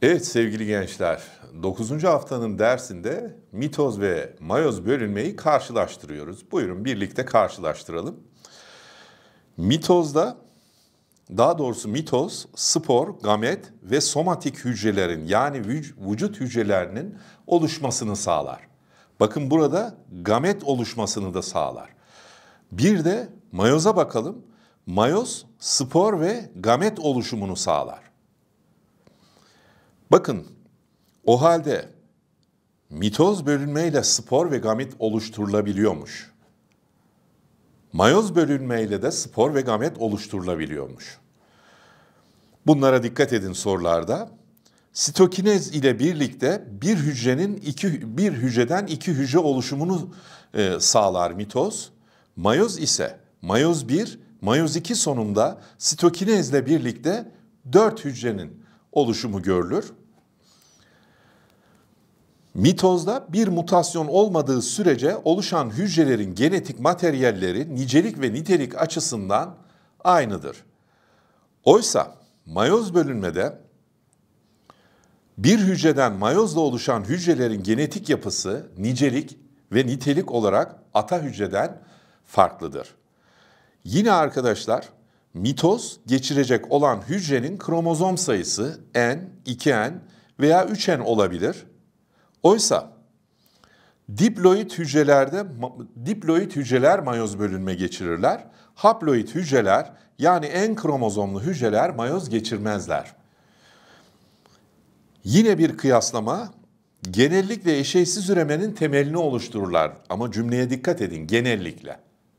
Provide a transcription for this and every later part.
Evet sevgili gençler, 9. haftanın dersinde mitoz ve mayoz bölünmeyi karşılaştırıyoruz. Buyurun birlikte karşılaştıralım. Mitozda, daha doğrusu mitoz, spor, gamet ve somatik hücrelerin yani vücut hücrelerinin oluşmasını sağlar. Bakın burada gamet oluşmasını da sağlar. Bir de mayoza bakalım. Mayoz, spor ve gamet oluşumunu sağlar. Bakın, o halde mitoz bölünmeyle spor ve gamet oluşturulabiliyormuş. Mayoz bölünmeyle de spor ve gamet oluşturulabiliyormuş. Bunlara dikkat edin sorularda. Sitokinez ile birlikte bir hücreden iki hücre oluşumunu sağlar mitoz. Mayoz ise mayoz 1, mayoz 2 sonunda sitokinezle birlikte 4 hücrenin oluşumu görülür. Mitozda bir mutasyon olmadığı sürece oluşan hücrelerin genetik materyalleri nicelik ve nitelik açısından aynıdır. Oysa mayoz bölünmede bir hücreden mayozla oluşan hücrelerin genetik yapısı nicelik ve nitelik olarak ata hücreden farklıdır. Yine arkadaşlar mitoz geçirecek olan hücrenin kromozom sayısı N, 2N veya 3N olabilir. Oysa diploid hücreler mayoz bölünme geçirirler. Haploid hücreler yani en kromozomlu hücreler mayoz geçirmezler. Yine bir kıyaslama, genellikle eşeysiz üremenin temelini oluştururlar. Ama cümleye dikkat edin, genellikle.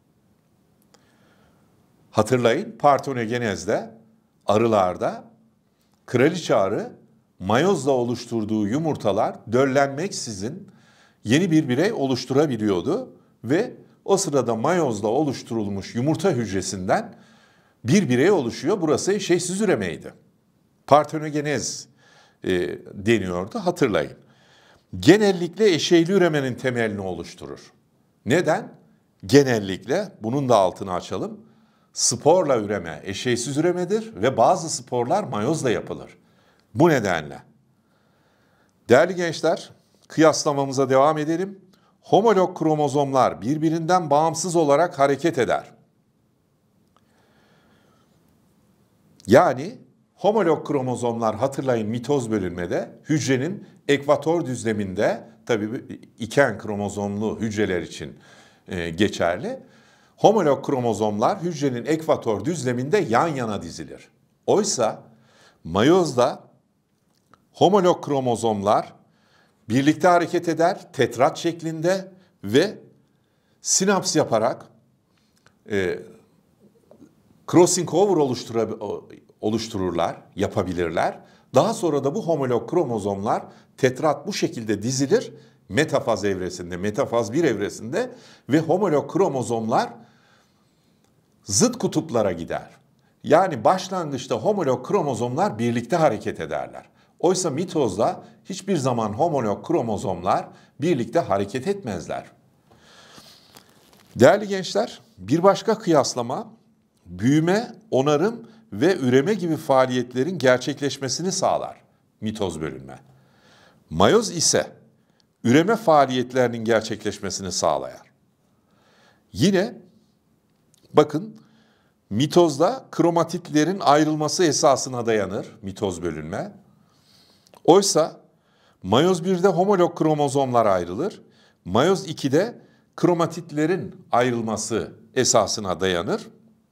Hatırlayın, partenogenezde, arılarda, kraliçe arı, mayozla oluşturduğu yumurtalar döllenmeksizin yeni bir birey oluşturabiliyordu ve o sırada mayozla oluşturulmuş yumurta hücresinden bir birey oluşuyor. Burası eşeysiz üremeydi. Partenogenez deniyordu, hatırlayın. Genellikle eşeyli üremenin temelini oluşturur. Neden? Genellikle, bunun da altını açalım, sporla üreme eşeysiz üremedir ve bazı sporlar mayozla yapılır. Bu nedenle. Değerli gençler, kıyaslamamıza devam edelim. Homolog kromozomlar birbirinden bağımsız olarak hareket eder. Yani homolog kromozomlar, hatırlayın, mitoz bölünmede hücrenin ekvator düzleminde, tabii 2N kromozomlu hücreler için geçerli. Homolog kromozomlar hücrenin ekvator düzleminde yan yana dizilir. Oysa mayozda homolog kromozomlar birlikte hareket eder, tetrat şeklinde ve sinaps yaparak crossing over oluştururlar, yapabilirler. Daha sonra da bu homolog kromozomlar tetrat bu şekilde dizilir metafaz evresinde, metafaz 1 evresinde ve homolog kromozomlar zıt kutuplara gider. Yani başlangıçta homolog kromozomlar birlikte hareket ederler. Oysa mitozda hiçbir zaman homolog kromozomlar birlikte hareket etmezler. Değerli gençler, bir başka kıyaslama, büyüme, onarım ve üreme gibi faaliyetlerin gerçekleşmesini sağlar mitoz bölünme. Mayoz ise üreme faaliyetlerinin gerçekleşmesini sağlar. Yine bakın, mitozda kromatitlerin ayrılması esasına dayanır mitoz bölünme. Oysa mayoz 1'de homolog kromozomlar ayrılır. Mayoz 2'de kromatitlerin ayrılması esasına dayanır.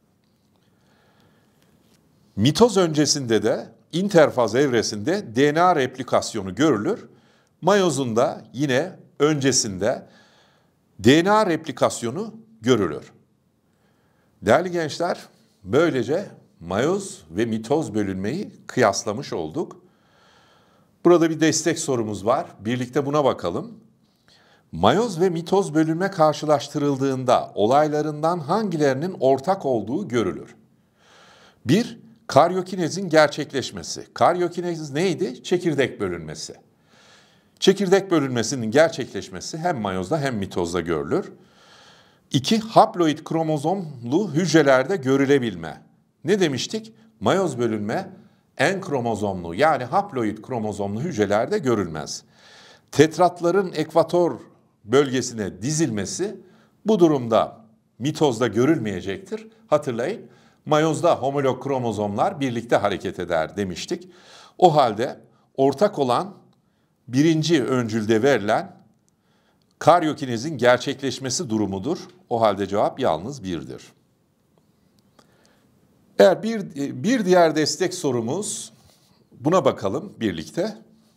Mitoz öncesinde de interfaz evresinde DNA replikasyonu görülür. Mayozun da yine öncesinde DNA replikasyonu görülür. Değerli gençler, böylece mayoz ve mitoz bölünmeyi kıyaslamış olduk. Burada bir destek sorumuz var. Birlikte buna bakalım. Mayoz ve mitoz bölünme karşılaştırıldığında olaylarından hangilerinin ortak olduğu görülür? 1. Karyokinezin gerçekleşmesi. Karyokinez neydi? Çekirdek bölünmesi. Çekirdek bölünmesinin gerçekleşmesi hem mayozda hem mitozda görülür. 2. Haploid kromozomlu hücrelerde görülebilme. Ne demiştik? Mayoz bölünme en kromozomlu yani haploid kromozomlu hücrelerde görülmez. Tetratların ekvator bölgesine dizilmesi bu durumda mitozda görülmeyecektir. Hatırlayın, mayozda homolog kromozomlar birlikte hareket eder demiştik. O halde ortak olan birinci öncülde verilen karyokinezin gerçekleşmesi durumudur. O halde cevap yalnız 1'dir. Eğer bir diğer destek sorumuz, buna bakalım birlikte.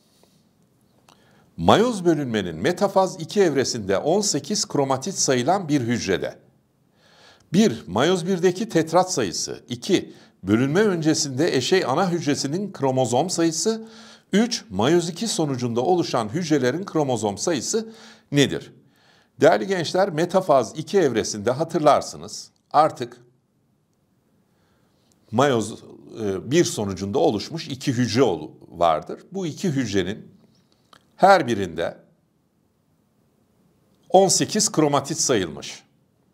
Mayoz bölünmenin metafaz 2 evresinde 18 kromatit sayılan bir hücrede 1. Mayoz 1'deki tetrat sayısı, 2. Bölünme öncesinde eşey ana hücresinin kromozom sayısı, 3. Mayoz 2 sonucunda oluşan hücrelerin kromozom sayısı nedir? Değerli gençler, metafaz 2 evresinde hatırlarsınız artık mayoz 1 sonucunda oluşmuş 2 hücre vardır. Bu 2 hücrenin her birinde 18 kromatit sayılmış.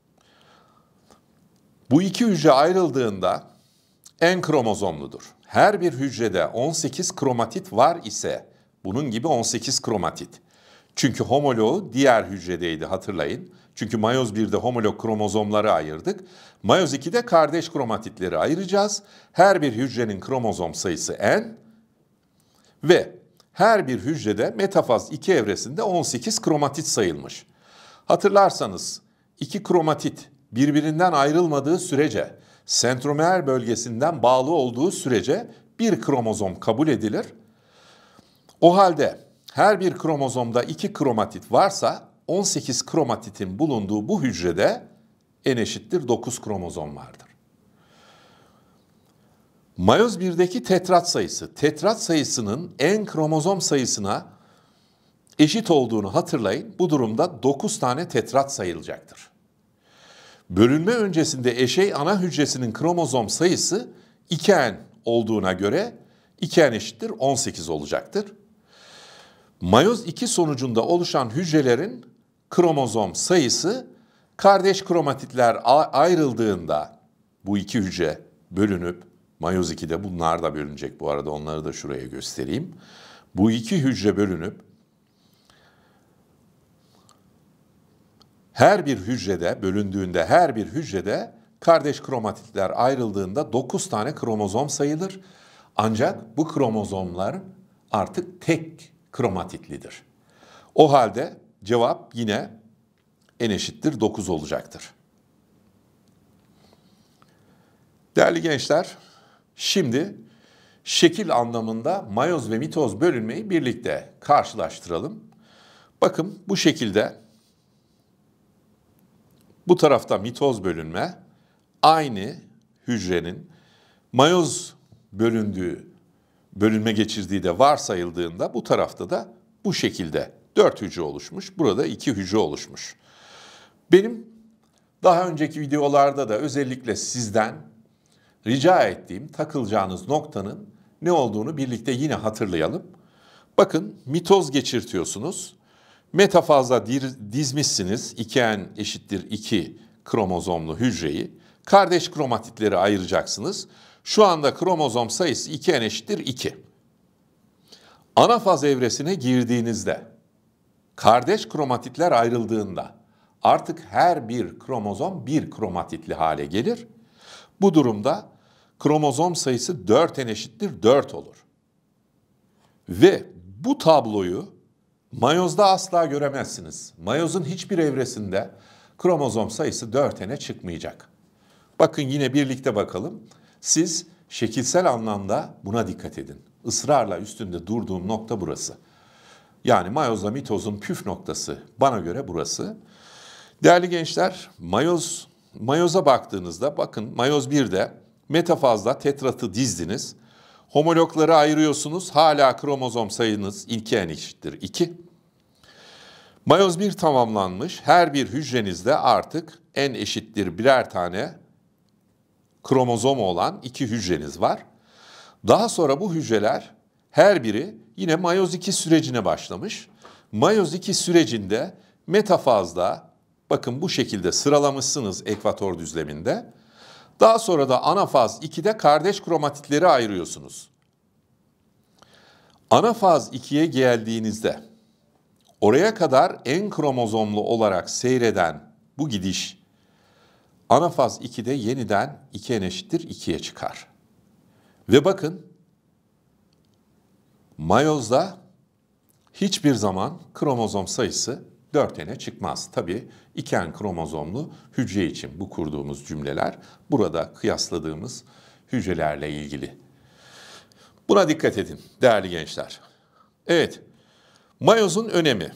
Bu 2 hücre ayrıldığında en kromozomludur. Her bir hücrede 18 kromatit var ise bunun gibi 18 kromatit. Çünkü homoloğu diğer hücredeydi, hatırlayın. Çünkü mayoz 1'de homolog kromozomları ayırdık. Mayoz 2'de kardeş kromatitleri ayıracağız. Her bir hücrenin kromozom sayısı n ve her bir hücrede metafaz 2 evresinde 18 kromatit sayılmış. Hatırlarsanız 2 kromatit birbirinden ayrılmadığı sürece, sentromer bölgesinden bağlı olduğu sürece bir kromozom kabul edilir. O halde her bir kromozomda 2 kromatit varsa 18 kromatitin bulunduğu bu hücrede n eşittir 9 kromozom vardır. Mayoz 1'deki tetrat sayısı, tetrat sayısının en kromozom sayısına eşit olduğunu hatırlayın. Bu durumda 9 tane tetrat sayılacaktır. Bölünme öncesinde eşey ana hücresinin kromozom sayısı 2n olduğuna göre 2n eşittir 18 olacaktır. Mayoz 2 sonucunda oluşan hücrelerin kromozom sayısı kardeş kromatitler ayrıldığında bu 2 hücre bölünüp, mayoz 2'de bunlar da bölünecek bu arada, onları da şuraya göstereyim. Bu 2 hücre bölünüp her bir hücrede bölündüğünde her bir hücrede kardeş kromatitler ayrıldığında 9 tane kromozom sayılır. Ancak bu kromozomlar artık tek kromatitlidir. O halde cevap yine n eşittir 9 olacaktır. Değerli gençler, şimdi şekil anlamında mayoz ve mitoz bölünmeyi birlikte karşılaştıralım. Bakın bu şekilde bu tarafta mitoz bölünme, aynı hücrenin mayoz bölünme geçirdiği de varsayıldığında bu tarafta da bu şekilde 4 hücre oluşmuş, burada 2 hücre oluşmuş. Benim daha önceki videolarda da özellikle sizden rica ettiğim takılacağınız noktanın ne olduğunu birlikte yine hatırlayalım. Bakın mitoz geçirtiyorsunuz. Metafazda dizmişsiniz 2n eşittir 2 kromozomlu hücreyi. Kardeş kromatitleri ayıracaksınız. Şu anda kromozom sayısı 2n eşittir 2. Anafaz evresine girdiğinizde kardeş kromatitler ayrıldığında artık her bir kromozom bir kromatitli hale gelir. Bu durumda kromozom sayısı 4n eşittir 4 olur. Ve bu tabloyu mayozda asla göremezsiniz. Mayozun hiçbir evresinde kromozom sayısı 4n'e çıkmayacak. Bakın yine birlikte bakalım. Siz şekilsel anlamda buna dikkat edin. Israrla üstünde durduğum nokta burası. Yani mayozla mitozun püf noktası bana göre burası. Değerli gençler, mayoza baktığınızda bakın mayoz 1'de metafazda tetratı dizdiniz. Homologları ayırıyorsunuz. Hala kromozom sayınız 2n eşittir 2. Mayoz 1 tamamlanmış. Her bir hücrenizde artık n eşittir birer tane kromozomu olan 2 hücreniz var. Daha sonra bu hücreler her biri yine mayoz 2 sürecine başlamış. Mayoz 2 sürecinde metafazda bakın bu şekilde sıralamışsınız ekvator düzleminde. Daha sonra da anafaz 2'de kardeş kromatitleri ayırıyorsunuz. Anafaz 2'ye geldiğinizde oraya kadar en kromozomlu olarak seyreden bu gidiş anafaz 2'de yeniden 2n eşittir 2'ye çıkar. Ve bakın mayozda hiçbir zaman kromozom sayısı 4n'e çıkmaz. Tabii 2n kromozomlu hücre için bu kurduğumuz cümleler burada kıyasladığımız hücrelerle ilgili. Buna dikkat edin değerli gençler. Evet, mayozun önemi.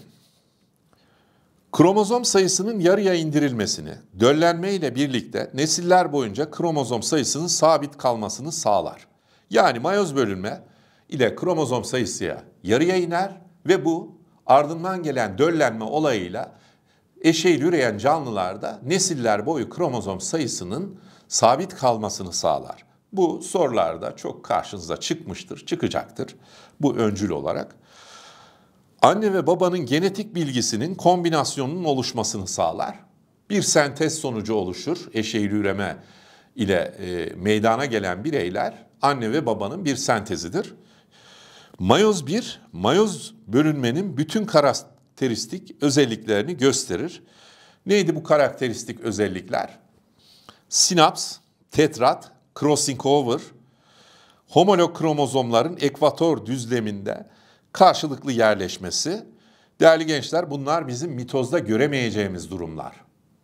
Kromozom sayısının yarıya indirilmesini, döllenme ile birlikte nesiller boyunca kromozom sayısının sabit kalmasını sağlar. Yani mayoz bölünme ile kromozom sayısı yarıya iner ve bu ardından gelen döllenme olayıyla eşeğil üreyen canlılarda nesiller boyu kromozom sayısının sabit kalmasını sağlar. Bu sorularda çok karşınıza çıkmıştır, çıkacaktır bu öncül olarak. Anne ve babanın genetik bilgisinin kombinasyonunun oluşmasını sağlar. Bir sentez sonucu oluşur. Eşeğil üreme ile meydana gelen bireyler anne ve babanın bir sentezidir. Mayoz 1, mayoz bölünmenin bütün karakteristik özelliklerini gösterir. Neydi bu karakteristik özellikler? Sinaps, tetrat, crossing over, homolog kromozomların ekvator düzleminde karşılıklı yerleşmesi. Değerli gençler, bunlar bizim mitozda göremeyeceğimiz durumlar.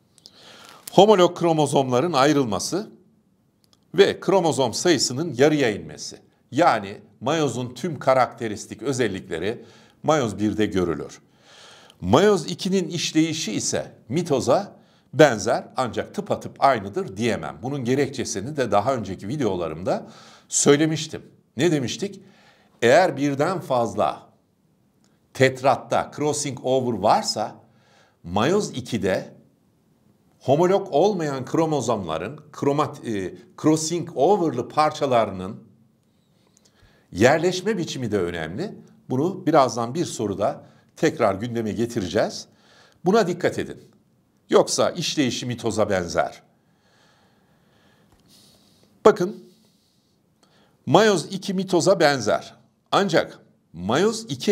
Homolog kromozomların ayrılması ve kromozom sayısının yarıya inmesi. Yani mayozun tüm karakteristik özellikleri mayoz 1'de görülür. Mayoz 2'nin işleyişi ise mitoza benzer ancak tıpatıp aynıdır diyemem. Bunun gerekçesini de daha önceki videolarımda söylemiştim. Ne demiştik? Eğer birden fazla tetratta crossing over varsa mayoz 2'de homolog olmayan kromozomların crossing over'lı parçalarının yerleşme biçimi de önemli. Bunu birazdan bir soruda tekrar gündeme getireceğiz. Buna dikkat edin. Yoksa işleyişi mitoza benzer. Bakın, mayoz 2 mitoza benzer. Ancak mayoz 2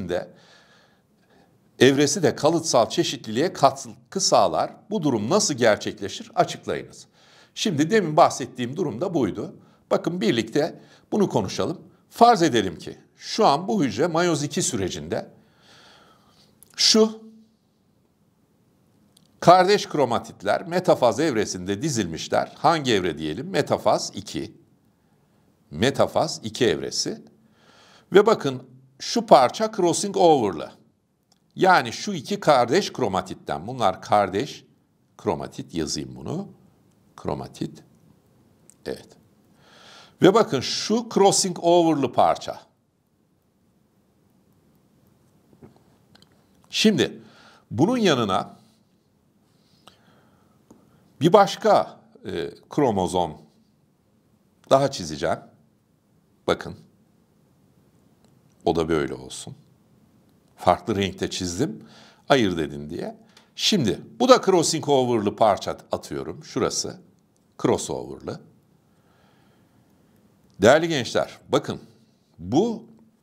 evresi de kalıtsal çeşitliliğe katkı sağlar. Bu durum nasıl gerçekleşir? Açıklayınız. Şimdi demin bahsettiğim durum da buydu. Bakın birlikte bunu konuşalım. Farz edelim ki şu an bu hücre mayoz 2 sürecinde şu kardeş kromatitler metafaz evresinde dizilmişler. Hangi evre diyelim? Metafaz 2. Metafaz 2 evresi. Ve bakın şu parça crossing over'lı. Yani şu iki kardeş kromatitten, bunlar kardeş kromatit, yazayım bunu. Kromatit. Evet. Ve bakın şu crossing over'lı parça. Şimdi bunun yanına bir başka kromozom daha çizeceğim. Bakın. O da böyle olsun. Farklı renkte çizdim. Ayırt edin diye. Şimdi bu da crossing over'lı parça atıyorum. Şurası crossover'lı. Değerli gençler, bakın bu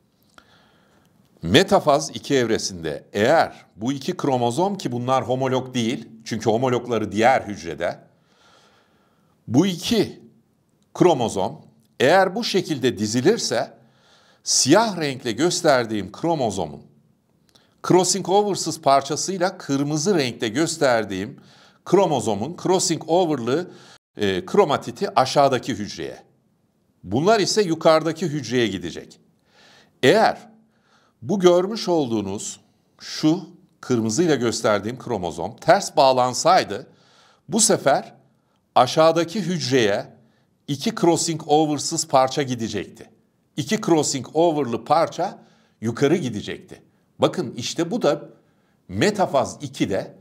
metafaz 2 evresinde eğer bu iki kromozom, ki bunlar homolog değil, çünkü homologları diğer hücrede, bu iki kromozom eğer bu şekilde dizilirse siyah renkle gösterdiğim kromozomun crossing over'sız parçasıyla kırmızı renkte gösterdiğim kromozomun crossing over'lı kromatiti aşağıdaki hücreye. Bunlar ise yukarıdaki hücreye gidecek. Eğer bu görmüş olduğunuz şu kırmızıyla gösterdiğim kromozom ters bağlansaydı bu sefer aşağıdaki hücreye iki crossing over'sız parça gidecekti. İki crossing over'lı parça yukarı gidecekti. Bakın işte bu da metafaz 2'de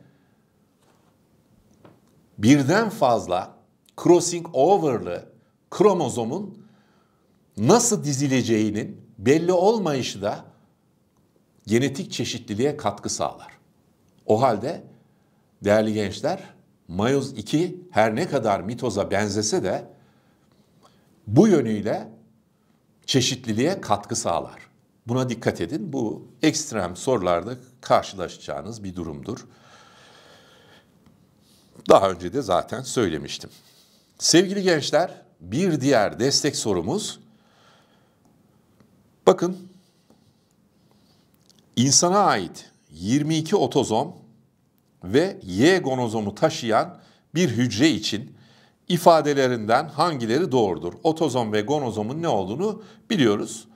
birden fazla crossing over'lı kromozomun nasıl dizileceğinin belli olmayışı da genetik çeşitliliğe katkı sağlar. O halde değerli gençler, mayoz 2 her ne kadar mitoza benzese de bu yönüyle çeşitliliğe katkı sağlar. Buna dikkat edin. Bu ekstrem sorularda karşılaşacağınız bir durumdur. Daha önce de zaten söylemiştim. Sevgili gençler, bir diğer destek sorumuz. Bakın, insana ait 22 otozom ve Y gonozomu taşıyan bir hücre için ifadelerinden hangileri doğrudur? Otozom ve gonozomun ne olduğunu biliyoruz.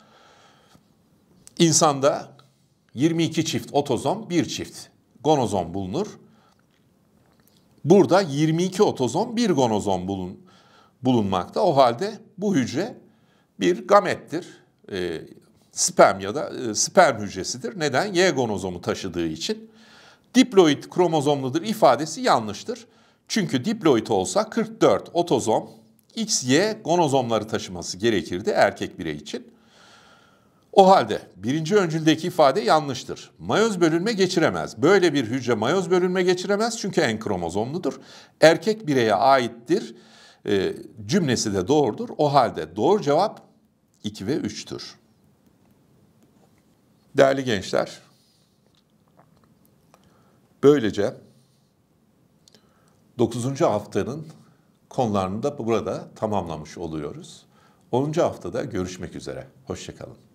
İnsanda 22 çift otozom, 1 çift gonozom bulunur. Burada 22 otozom, 1 gonozom bulunmakta. O halde bu hücre bir gamettir. Sperm ya da sperm hücresidir. Neden? Y gonozomu taşıdığı için. Diploid kromozomludur ifadesi yanlıştır. Çünkü diploid olsa 44 otozom XY gonozomları taşıması gerekirdi erkek birey için. O halde birinci öncüldeki ifade yanlıştır. Mayoz bölünme geçiremez. Böyle bir hücre mayoz bölünme geçiremez çünkü en kromozomludur. Erkek bireye aittir. Cümlesi de doğrudur. O halde doğru cevap 2 ve 3'tür. Değerli gençler, böylece 9. haftanın konularını da burada tamamlamış oluyoruz. 10. haftada görüşmek üzere. Hoşça kalın.